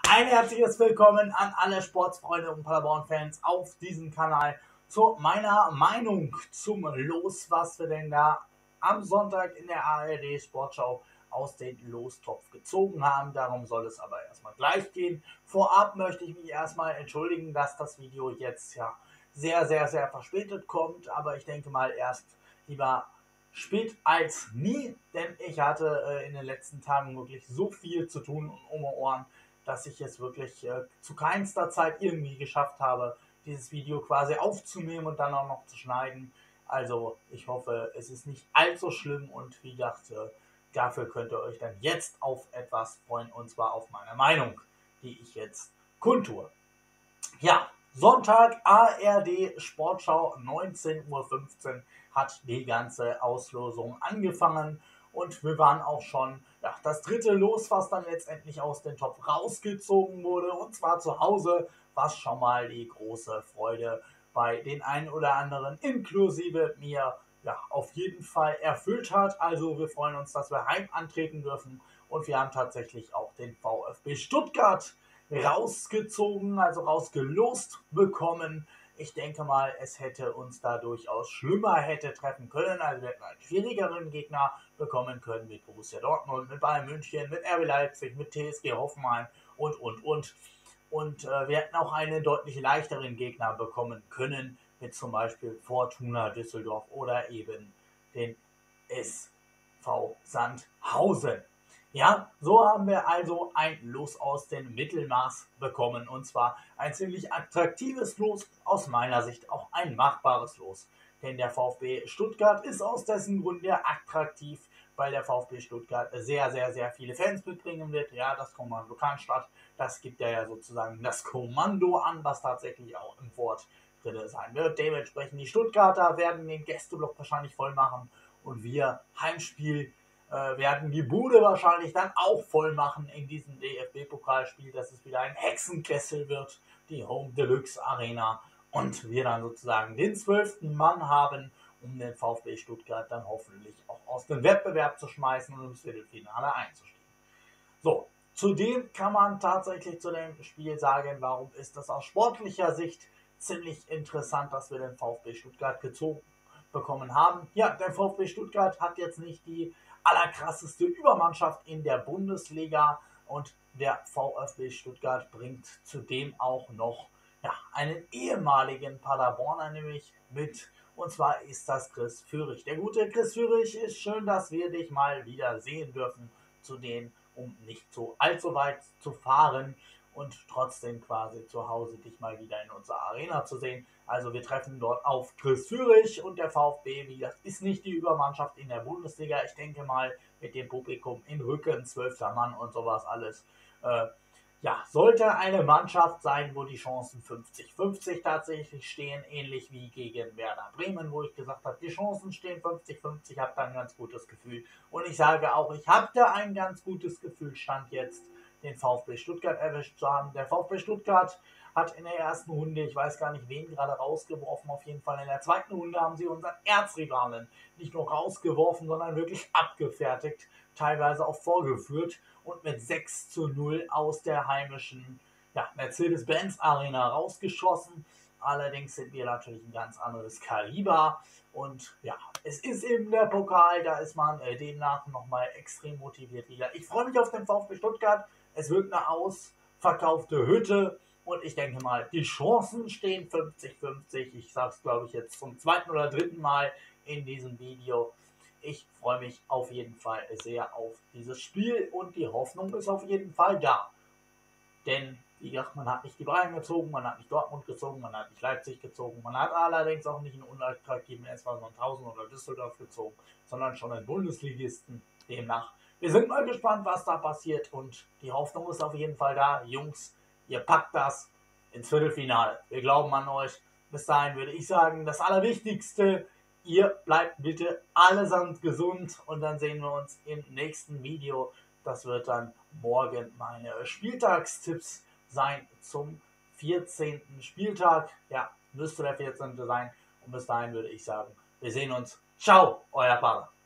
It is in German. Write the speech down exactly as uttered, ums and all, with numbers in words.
Ein herzliches Willkommen an alle Sportsfreunde und Paderborn-Fans auf diesem Kanal zu meiner Meinung zum Los, was wir denn da am Sonntag in der A R D-Sportschau aus dem Lostopf gezogen haben. Darum soll es aber erstmal gleich gehen. Vorab möchte ich mich erstmal entschuldigen, dass das Video jetzt ja sehr, sehr, sehr verspätet kommt. Aber ich denke mal erst lieber spät als nie, denn ich hatte äh, in den letzten Tagen wirklich so viel zu tun und um die Ohren, dass ich es wirklich äh, zu keinster Zeit irgendwie geschafft habe, dieses Video quasi aufzunehmen und dann auch noch zu schneiden. Also ich hoffe, es ist nicht allzu schlimm und wie gesagt, äh, dafür könnt ihr euch dann jetzt auf etwas freuen, und zwar auf meine Meinung, die ich jetzt kundtue. Ja, Sonntag A R D Sportschau, neunzehn Uhr fünfzehn hat die ganze Auslosung angefangen und wir waren auch schon ja, das dritte Los, was dann letztendlich aus dem Topf rausgezogen wurde, und zwar zu Hause, was schon mal die große Freude bei den einen oder anderen, inklusive mir, ja, auf jeden Fall erfüllt hat. Also wir freuen uns, dass wir heim antreten dürfen, und wir haben tatsächlich auch den VfB Stuttgart rausgezogen, also rausgelost bekommen. Ich denke mal, es hätte uns da durchaus schlimmer hätte treffen können. Also wir hätten einen schwierigeren Gegner bekommen können mit Borussia Dortmund, mit Bayern München, mit R B Leipzig, mit T S G Hoffenheim und, und, und. Und äh, wir hätten auch einen deutlich leichteren Gegner bekommen können, mit zum Beispiel Fortuna Düsseldorf oder eben den S V Sandhausen. Ja, so haben wir also ein Los aus dem Mittelmaß bekommen, und zwar ein ziemlich attraktives Los, aus meiner Sicht auch ein machbares Los. Denn der VfB Stuttgart ist aus dessen Grunde attraktiv, weil der VfB Stuttgart sehr, sehr, sehr viele Fans mitbringen wird. Ja, das Kommando Cannstatt, das gibt ja sozusagen das Kommando an, was tatsächlich auch im Wort drin sein wird. Dementsprechend die Stuttgarter werden den Gästeblock wahrscheinlich voll machen und wir Heimspiel äh, werden die Bude wahrscheinlich dann auch voll machen in diesem D F B-Pokalspiel, dass es wieder ein Hexenkessel wird, die Home Deluxe Arena, und wir dann sozusagen den zwölften Mann haben, um den VfB Stuttgart dann hoffentlich auch aus dem Wettbewerb zu schmeißen und ins Viertelfinale einzustiegen. So, zudem kann man tatsächlich zu dem Spiel sagen, warum ist das aus sportlicher Sicht ziemlich interessant, dass wir den VfB Stuttgart gezogen bekommen haben. Ja, der VfB Stuttgart hat jetzt nicht die allerkrasseste Übermannschaft in der Bundesliga, und der VfB Stuttgart bringt zudem auch noch ja, einen ehemaligen Paderborner nämlich mit, und zwar ist das Chris Führig. Der gute Chris Führig, ist schön, dass wir dich mal wieder sehen dürfen, zu denen, um nicht so allzu weit zu fahren und trotzdem quasi zu Hause dich mal wieder in unserer Arena zu sehen. Also wir treffen dort auf Chris Führig, und der VfB, wie gesagt, ist nicht die Übermannschaft in der Bundesliga. Ich denke mal, mit dem Publikum im Rücken, zwölfter Mann und sowas alles, äh, ja, sollte eine Mannschaft sein, wo die Chancen fünfzig fünfzig tatsächlich stehen, ähnlich wie gegen Werder Bremen, wo ich gesagt habe, die Chancen stehen fünfzig fünfzig, habe da ein ganz gutes Gefühl. Und ich sage auch, ich habe da ein ganz gutes Gefühl, Stand jetzt, den VfB Stuttgart erwischt zu haben. Der VfB Stuttgart hat in der ersten Runde, ich weiß gar nicht wen, gerade rausgeworfen, auf jeden Fall in der zweiten Runde haben sie unseren Erzrivalen nicht nur rausgeworfen, sondern wirklich abgefertigt, teilweise auch vorgeführt und mit sechs zu null aus der heimischen ja, Mercedes-Benz Arena rausgeschossen. Allerdings sind wir natürlich ein ganz anderes Kaliber, und ja, es ist eben der Pokal, da ist man äh, demnach nochmal extrem motiviert wieder. Ich freue mich auf den VfB Stuttgart, es wird eine ausverkaufte Hütte, und ich denke mal, die Chancen stehen fünfzig fünfzig. Ich sage es, glaube ich, jetzt zum zweiten oder dritten Mal in diesem Video. Ich freue mich auf jeden Fall sehr auf dieses Spiel, und die Hoffnung ist auf jeden Fall da. Denn, wie gesagt, man hat nicht die Bayern gezogen, man hat nicht Dortmund gezogen, man hat nicht Leipzig gezogen, man hat allerdings auch nicht einen unattraktiven S V Sandhausen oder Düsseldorf gezogen, sondern schon einen Bundesligisten. Demnach, wir sind mal gespannt, was da passiert, und die Hoffnung ist auf jeden Fall da. Jungs, ihr packt das ins Viertelfinale. Wir glauben an euch. Bis dahin würde ich sagen, das Allerwichtigste, ihr bleibt bitte allesamt gesund, und dann sehen wir uns im nächsten Video. Das wird dann morgen meine Spieltagstipps sein zum vierzehnten Spieltag. Ja, müsste der vierzehnte sein. Und bis dahin würde ich sagen, wir sehen uns. Ciao, euer Pader.